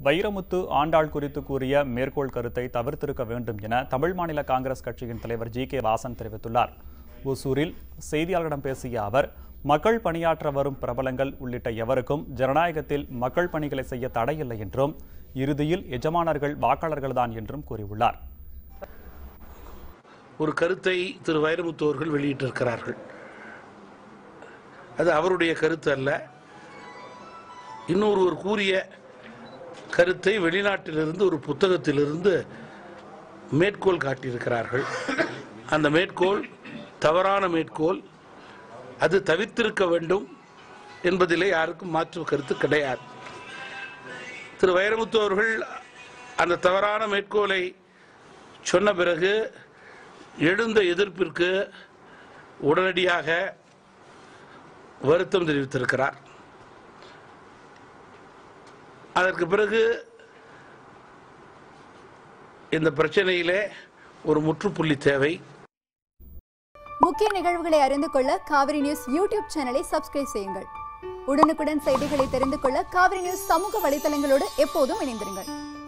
வைரமுத்து ஆண்டாள் குறித்து கூறிய மேற்கோள் கருத்தை தவிர்த்திருக்க வேண்டும் என தமிழ் மாநில காங்கிரஸ் கட்சியின் தலைவர் ஜி.கே. வாசன் தெரிவித்துள்ளார். ஒசூரில் செய்தியாளர்களிடம் பேசிய அவர், மக்கள் பணியாற்ற வரும் பிரபலங்கள் உள்ளிட்ட எவருக்கும் ஜனநாயகத்தில் மக்கள் பணிகளை செய்ய தடையில்லை என்றும், இறுதியில் எஜமானர்கள் வாக்காளர்கள்தான் என்றும் கூறியுள்ளார். ஒரு கருத்தை திரு வைரமுத்து அவர்கள் வெளியிட்டிருக்கிறார்கள். அது அவருடைய கருத்து அல்ல. இன்னொருவர் கூறிய கருத்தை வெளிநாட்டிலிருந்து ஒரு புத்தகத்திலிருந்து மேற்கோள் காட்டியிருக்கிறார்கள். அந்த மேற்கோள் தவறான மேற்கோள். அது தவிர்த்திருக்க வேண்டும் என்பதிலே யாருக்கும் மாற்று கருத்து கிடையாது. திரு வைரமுத்து அவர்கள் அந்த தவறான மேற்கோளை சொன்ன பிறகு எழுந்த எதிர்ப்பிற்கு உடனடியாக வருத்தம் தெரிவித்திருக்கிறார். அதற்கு பிறகு இந்த பிரச்சனையிலே ஒரு முற்றுப்புள்ளி தேவை. முக்கிய நிகழ்வுகளை அறிந்து கொள்ள காவிரி நியூஸ் யூடியூப் சேனலை சப்ஸ்கிரைப் செய்யுங்கள். உடனுக்குடன் செய்திகளை தெரிந்து கொள்ள காவிரி நியூஸ் சமூக வலைதளங்களோடு எப்போதும் இணைந்திருங்கள்.